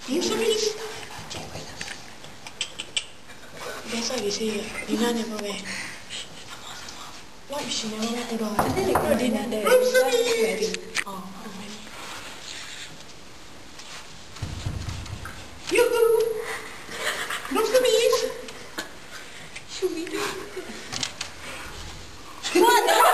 Bisa bis. Biasa gitu ya. Dina never wear. What is she never wear to No, Dina there. Wedding. Oh. What?